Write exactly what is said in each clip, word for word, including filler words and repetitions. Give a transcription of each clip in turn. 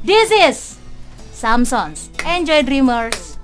This is Samsons. Enjoy Dreamers.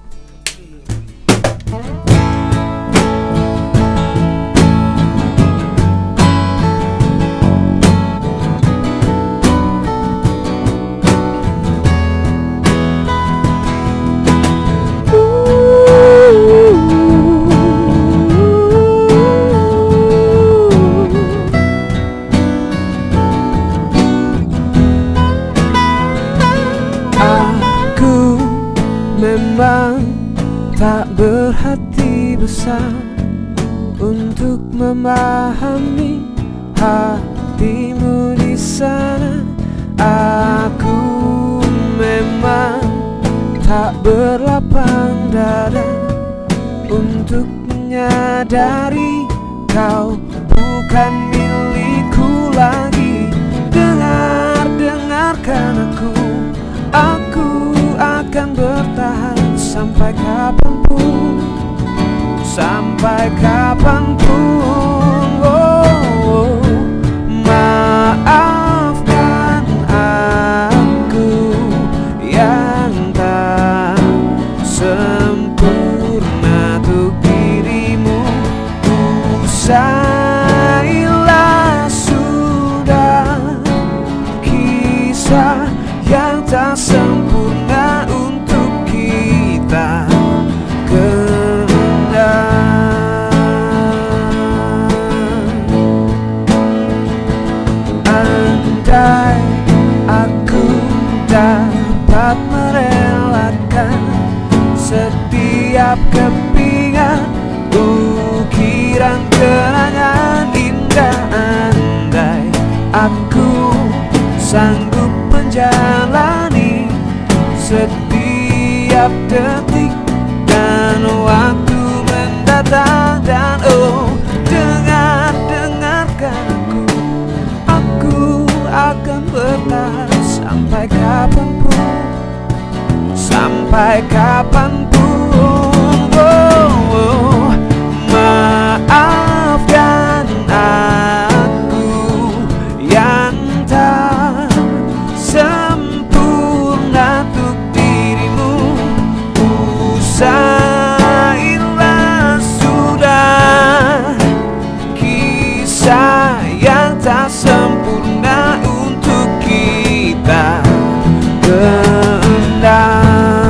Memang tak berhati besar untuk memahami hatimu di sana. Aku memang tak berlapang dada untuk menyadari kau bukan milikku lagi. Dengar, dengarkan aku, aku akan bertahan sampai kapanpun, sampai kapanpun. Oh, oh. Maafkan aku yang tak sempurna untuk dirimu. Usailah sudah kisah yang tak sempurna untuk kita kenang. Andai aku dapat merelakan setiap kepingan ukiran kenangan indah, andai aku sanggup menjalani setiap detik dan waktu mendatang. Dan oh, dengar, dengarkan aku, aku akan bertahan sampai kapanpun, sampai kapanpun. Oh, oh. Maafkan aku yang tak sempurna untuk dirimu. Usailah sudah kisah yang tak sempurna untuk kita kenang.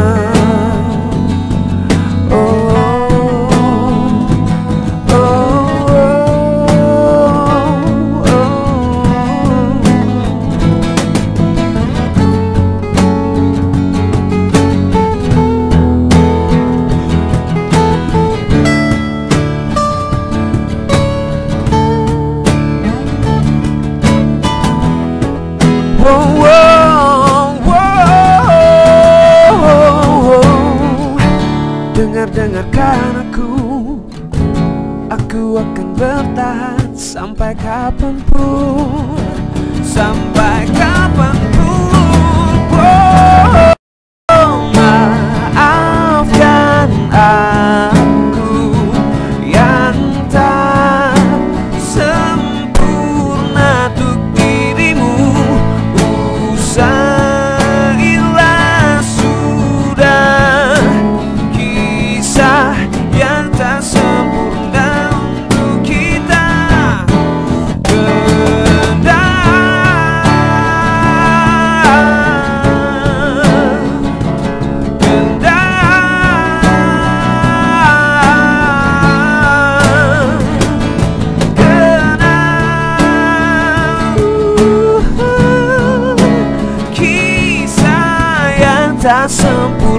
Dengar-dengarkan aku, aku akan bertahan sampai kapanpun, sampai kapanpun. Oh, oh, maafkan aku yang tak sempurna untuk dirimu. Usailah sudah kisah yang tak sempurna untuk kita tak sempurna.